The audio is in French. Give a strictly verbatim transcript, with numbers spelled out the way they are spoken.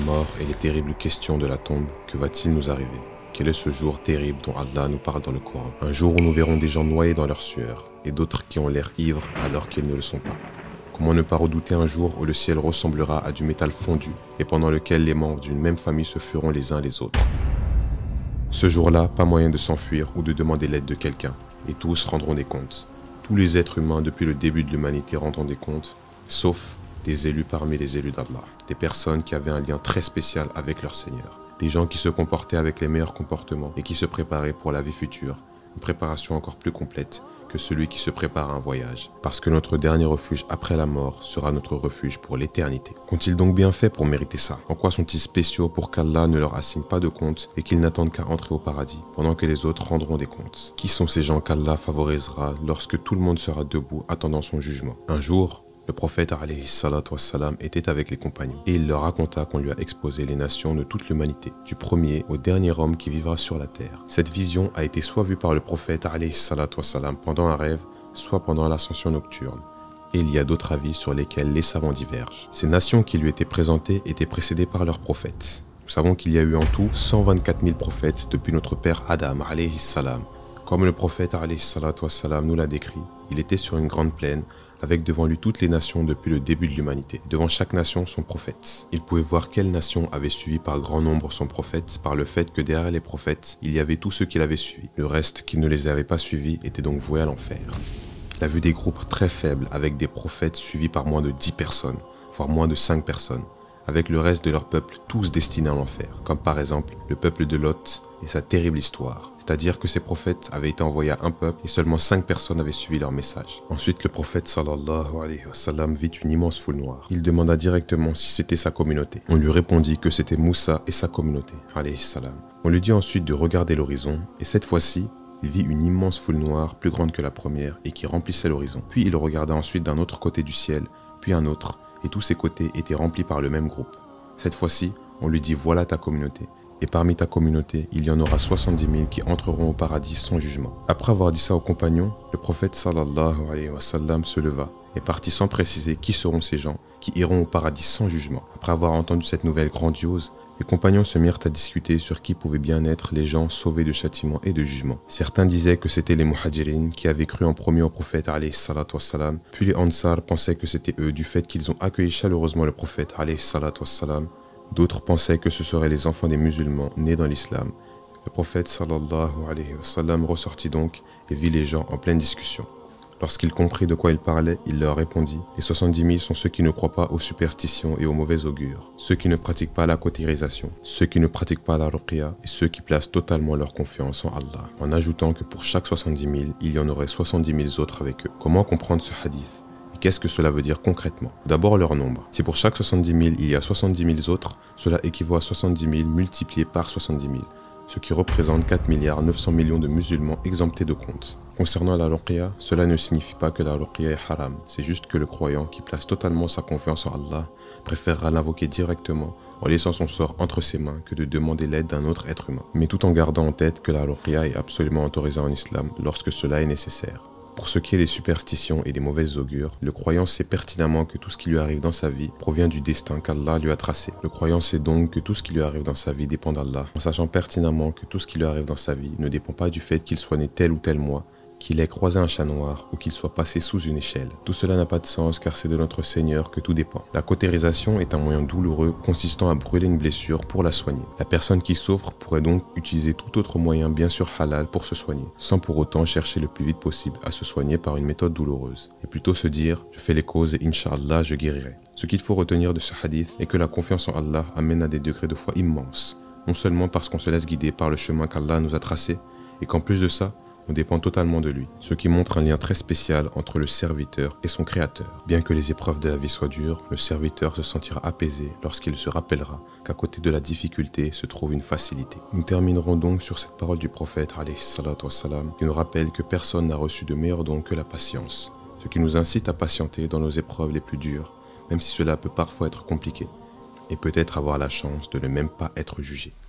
mort et les terribles questions de la tombe, que va-t-il nous arriver? Quel est ce jour terrible dont Allah nous parle dans le Coran? Un jour où nous verrons des gens noyés dans leur sueur et d'autres qui ont l'air ivres alors qu'ils ne le sont pas. Comment ne pas redouter un jour où le ciel ressemblera à du métal fondu et pendant lequel les membres d'une même famille se feront les uns les autres? Ce jour-là, pas moyen de s'enfuir ou de demander l'aide de quelqu'un, et tous rendront des comptes. Tous les êtres humains depuis le début de l'humanité rendront des comptes, sauf des élus parmi les élus d'Allah, des personnes qui avaient un lien très spécial avec leur Seigneur, des gens qui se comportaient avec les meilleurs comportements et qui se préparaient pour la vie future, une préparation encore plus complète que celui qui se prépare à un voyage, parce que notre dernier refuge après la mort sera notre refuge pour l'éternité. Qu'ont-ils donc bien fait pour mériter ça? En quoi sont-ils spéciaux pour qu'Allah ne leur assigne pas de comptes et qu'ils n'attendent qu'à entrer au paradis, pendant que les autres rendront des comptes? Qui sont ces gens qu'Allah favorisera lorsque tout le monde sera debout attendant son jugement? Un jour, le prophète alayhi salatu wassalam était avec les compagnons et il leur raconta qu'on lui a exposé les nations de toute l'humanité, du premier au dernier homme qui vivra sur la terre. Cette vision a été soit vue par le prophète alayhi salatu wassalam pendant un rêve, soit pendant l'ascension nocturne. Et il y a d'autres avis sur lesquels les savants divergent. Ces nations qui lui étaient présentées étaient précédées par leurs prophètes. Nous savons qu'il y a eu en tout cent vingt-quatre mille prophètes depuis notre père Adam alayhi salam. Comme le prophète alayhi salatu wassalam nous l'a décrit, il était sur une grande plaine avec devant lui toutes les nations depuis le début de l'humanité. Devant chaque nation son prophète. Il pouvait voir quelle nation avait suivi par grand nombre son prophète, par le fait que derrière les prophètes, il y avait tous ceux qui l'avaient suivi. Le reste qui ne les avait pas suivis était donc voué à l'enfer. Il a vu des groupes très faibles avec des prophètes suivis par moins de dix personnes, voire moins de cinq personnes, avec le reste de leur peuple tous destinés à l'enfer, comme par exemple le peuple de Lot et sa terrible histoire. C'est-à-dire que ces prophètes avaient été envoyés à un peuple et seulement cinq personnes avaient suivi leur message. Ensuite, le prophète sallallahu alayhi wa sallam vit une immense foule noire. Il demanda directement si c'était sa communauté. On lui répondit que c'était Moussa et sa communauté, alayhi salam. On lui dit ensuite de regarder l'horizon et cette fois-ci, il vit une immense foule noire plus grande que la première et qui remplissait l'horizon. Puis il regarda ensuite d'un autre côté du ciel, puis un autre, et tous ces côtés étaient remplis par le même groupe. Cette fois-ci, on lui dit voilà ta communauté. Et parmi ta communauté, il y en aura soixante-dix mille qui entreront au paradis sans jugement. Après avoir dit ça aux compagnons, le prophète sallallahu alayhi wa sallam se leva et partit sans préciser qui seront ces gens qui iront au paradis sans jugement. Après avoir entendu cette nouvelle grandiose, les compagnons se mirent à discuter sur qui pouvaient bien être les gens sauvés de châtiment et de jugement. Certains disaient que c'était les muhajirin qui avaient cru en premier au prophète alayhi salatu wassalam, puis les ansar pensaient que c'était eux du fait qu'ils ont accueilli chaleureusement le prophète alayhi salatu wassalam. D'autres pensaient que ce seraient les enfants des musulmans nés dans l'islam. Le prophète sallallahu alayhi wa sallam ressortit donc et vit les gens en pleine discussion. Lorsqu'il comprit de quoi il parlait, il leur répondit « Les soixante-dix mille sont ceux qui ne croient pas aux superstitions et aux mauvais augures, ceux qui ne pratiquent pas la cautérisation, ceux qui ne pratiquent pas la ruqya et ceux qui placent totalement leur confiance en Allah. » En ajoutant que pour chaque soixante-dix mille, il y en aurait soixante-dix mille autres avec eux. Comment comprendre ce hadith ? Qu'est-ce que cela veut dire concrètement? D'abord leur nombre. Si pour chaque soixante-dix mille, il y a soixante-dix mille autres, cela équivaut à soixante-dix mille multiplié par soixante-dix mille, ce qui représente quatre milliards neuf cents millions de musulmans exemptés de compte. Concernant la ruqya, cela ne signifie pas que la ruqya est haram, c'est juste que le croyant qui place totalement sa confiance en Allah préférera l'invoquer directement en laissant son sort entre ses mains que de demander l'aide d'un autre être humain, mais tout en gardant en tête que la ruqya est absolument autorisée en islam lorsque cela est nécessaire. Pour ce qui est des superstitions et des mauvaises augures, le croyant sait pertinemment que tout ce qui lui arrive dans sa vie provient du destin qu'Allah lui a tracé. Le croyant sait donc que tout ce qui lui arrive dans sa vie dépend d'Allah, en sachant pertinemment que tout ce qui lui arrive dans sa vie ne dépend pas du fait qu'il soit né tel ou tel mois, qu'il ait croisé un chat noir ou qu'il soit passé sous une échelle. Tout cela n'a pas de sens car c'est de notre Seigneur que tout dépend. La cautérisation est un moyen douloureux consistant à brûler une blessure pour la soigner. La personne qui souffre pourrait donc utiliser tout autre moyen bien sûr halal pour se soigner, sans pour autant chercher le plus vite possible à se soigner par une méthode douloureuse, et plutôt se dire « je fais les causes et Inch'Allah je guérirai ». Ce qu'il faut retenir de ce hadith est que la confiance en Allah amène à des degrés de foi immenses, non seulement parce qu'on se laisse guider par le chemin qu'Allah nous a tracé, et qu'en plus de ça, on dépend totalement de lui, ce qui montre un lien très spécial entre le serviteur et son créateur. Bien que les épreuves de la vie soient dures, le serviteur se sentira apaisé lorsqu'il se rappellera qu'à côté de la difficulté se trouve une facilité. Nous terminerons donc sur cette parole du prophète alayhi salatu wassalam, qui nous rappelle que personne n'a reçu de meilleur don que la patience, ce qui nous incite à patienter dans nos épreuves les plus dures, même si cela peut parfois être compliqué, et peut-être avoir la chance de ne même pas être jugé.